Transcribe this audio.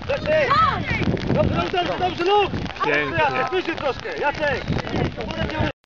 Dobrze, dobrze, dobrze, lub! Pięknie. Jacek, wyżej troszkę, Jacek!